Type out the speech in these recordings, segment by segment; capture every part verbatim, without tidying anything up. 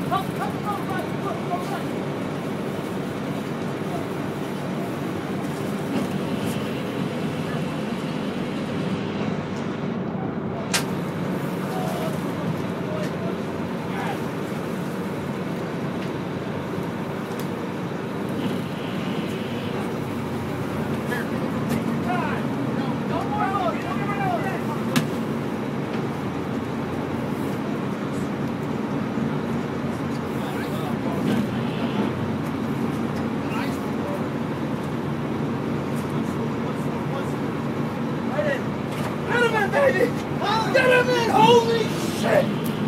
Baby! Get him in! Holy shit!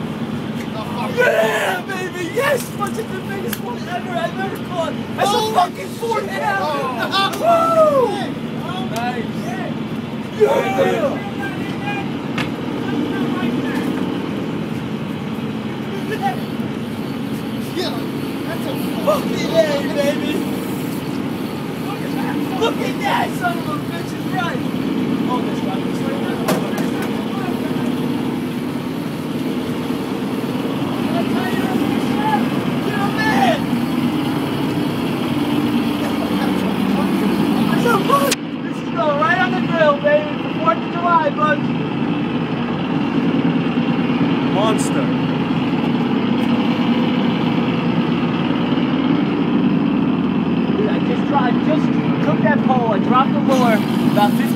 Yeah, baby! Yes! What's the biggest one ever I've ever caught? That's oh, a fucking four pounder! Woo! Nice! Yeah! Yeah! That's a fucking yeah, baby! Look at that! Look at that, son of a bitch! Is right! Oh, this guy is right now. This is going right on the grill, baby, for fourth of July, bud. Monster. Dude, I just tried, just took that pole, I dropped the lure about fifty